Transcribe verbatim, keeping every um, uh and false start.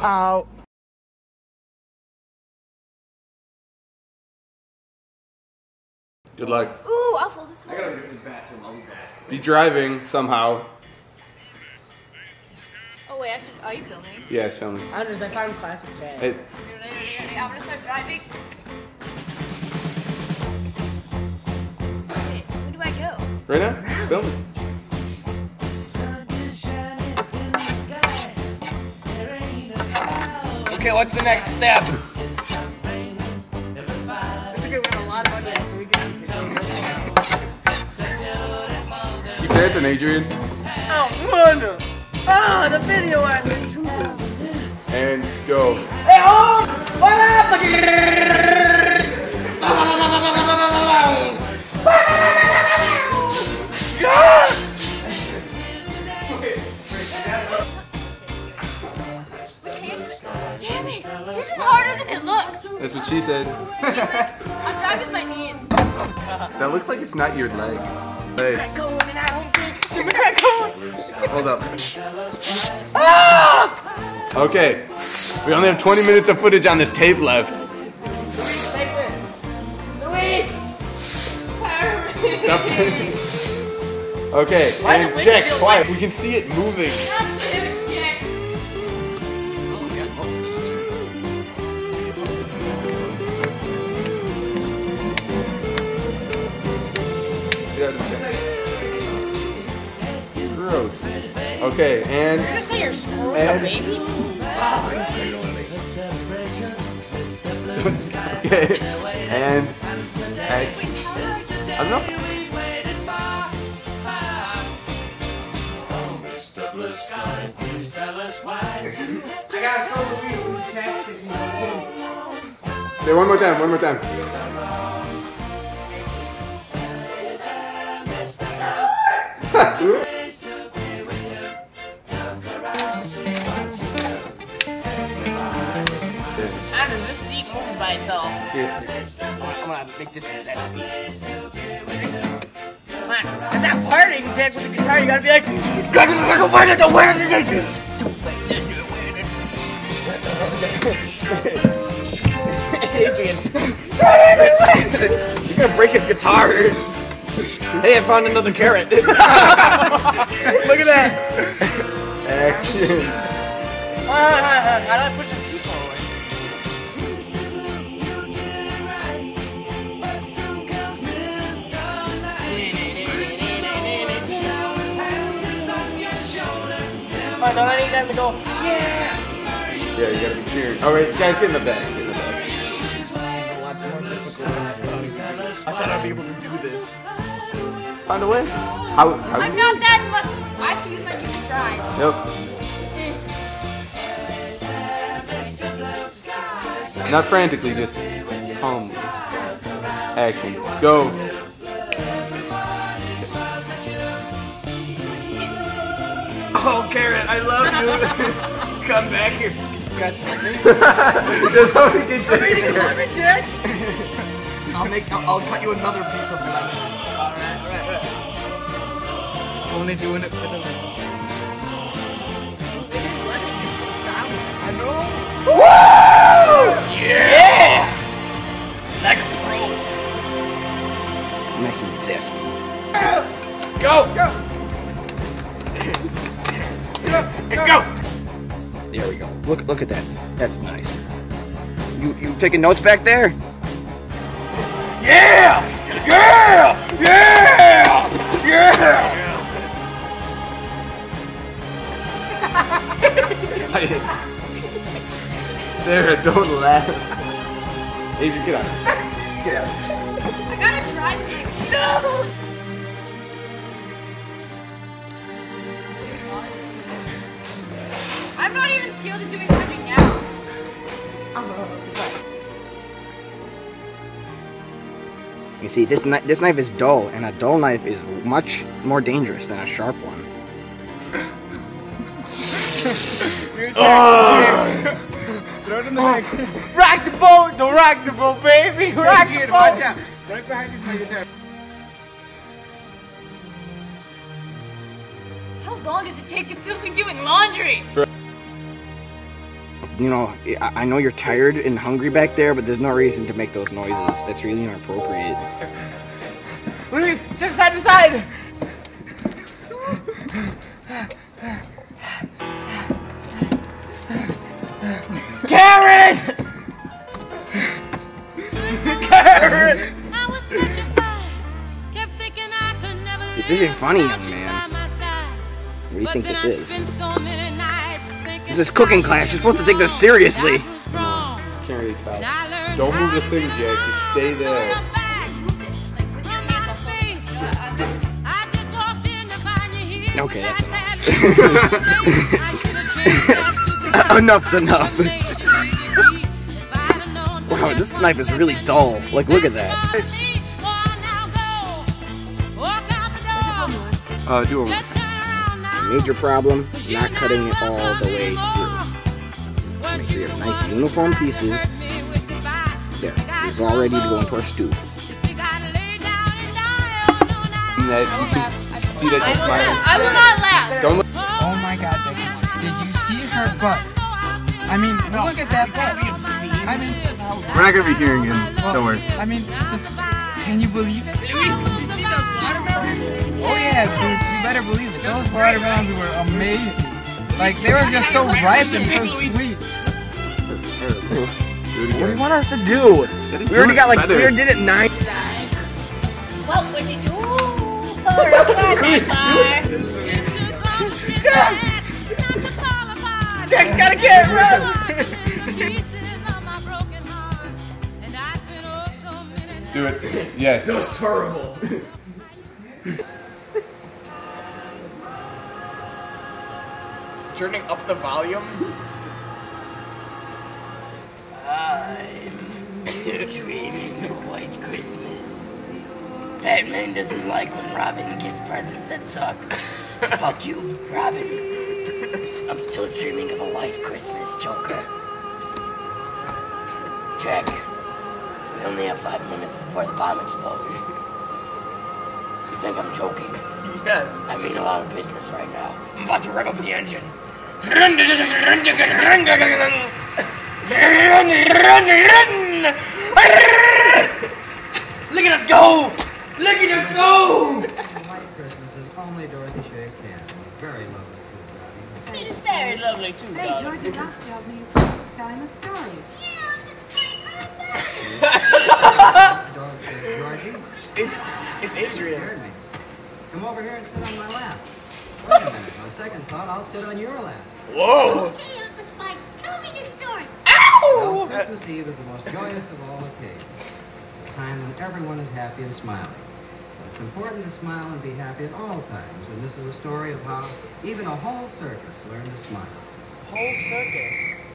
out. Good luck. Ooh, I'll fold this one. I gotta go to the bathroom. I'll be back. Be driving somehow. Oh wait, actually, are you filming? Yeah, it's filming. Anders, I found classic Chad. Hey. I'm gonna start driving. Wait, where do I go? Right now? Filming. Okay, what's the next step? I think we got a lot of money, so we can. Keep dancing, Adrian. Oh, wonder. Oh, the video ended. And go. Hey, oh, what up? Damn it! This is harder than it looks. That's what she said. I'm driving with my knees. That looks like it's not your leg. Hey, Going and I don't think Democrat going. hold up. Ah! Okay. We only have twenty minutes of footage on this tape left. Okay, and Jack, quiet. We can see it moving. Gross. Okay, and. You're gonna say you're screwing and, a baby? Okay, and. Action. I don't know. Okay, one more time, one more time. Anders, this seat moves by itself. Here. I'm gonna make this zesty. Come on, it's not partying, Jack, with the guitar. You gotta be like, gotta go win it, the win Adrian. You're gonna break his guitar. Hey, I found another carrot. Look at that. Action. How do I push the seat forward? Oh, don't I need them to go, yeah! Yeah, you gotta be cheering. Alright, guys, get in the back. Get in the back. I thought I'd be able to do this. Found a way? How? how I'm not that much. I have to use my knees to drive. Nope. Not frantically, just calmly. Action. Go. Oh, carrot, I love you. Come back here. You guys help me. Just hope you can take it. Jack. I'll make. I'll, I'll cut you another piece of lemon. All right, all right, all right. Only doing it for the lemon. I know. Woo! Yeah! Like a pro. Nice and zesty. Go! Go! And go! There we go. Look, look at that. That's nice. You, you taking notes back there? Yeah! Yeah! Yeah! Yeah! Sarah, don't laugh. Adrian, get out. Get out. I gotta drive with my no! I'm not even skilled at doing magic now. You see, this kni this knife is dull, and a dull knife is much more dangerous than a sharp one. Oh! Throw it in the neck. Rock the boat, don't rock the boat, baby. Rock the boat. Watch out. Right behind you, my guitar. How long does it take to film me doing laundry? you know, I, I know you're tired and hungry back there, but there's no reason to make those noises. That's really inappropriate. Please, shift side to side. Karen! Karen! This isn't funny, young man. What do you think this is? This is cooking class. You're supposed to take this seriously. Can't really tell. Don't move the thing, Jake. Just stay there. Okay, that's enough. Enough's enough. Wow, this knife is really dull. Like, look at that. Uh, do it. Major problem, not cutting it all the way through. Make sure you have nice uniform pieces. There, this is all ready to go into our stew. That you can see that you're smiling. I will not laugh. Don't look. Oh my God, Becky. Did you see her butt? I mean, look at that butt. I mean, We're not gonna be hearing him. well, Don't worry. I mean, this, can you believe it? Did you see those watermelons? Oh yeah, dude, you better believe it. Those watermelons were amazing. Like, they were just so ripe and so sweet. Do it What do you again. want us to do? We already got like, we already did it nine. What would you do for a satisfier? Jack's gotta get it right. Do it. Yes. That was terrible. Turning up the volume. I'm dreaming of a white Christmas. Batman doesn't like when Robin gets presents that suck. Fuck you, Robin. I'm still dreaming of a white Christmas, Joker. Jack, we only have five minutes before the bomb explodes. You think I'm joking? Yes. I mean a lot of business right now. I'm about to rev up the engine. Look at us go! Look at us go! White Christmas is only Dorothy Shea can. Very lovely too, It is very lovely too, Hey, darling. Georgie Duck tells me you're supposed to tell him a story. Georgie. Georgie, It's, it's Adrian. scared me. Come over here and sit on my lap. Wait a minute. On second thought, I'll sit on your lap. Whoa. Hey, Uncle Spike, tell me the story. Well, Christmas Eve is the most joyous of all occasions. It's the time when everyone is happy and smiling. It's important to smile and be happy at all times, and this is a story of how even a whole circus learned to smile. Whole circus.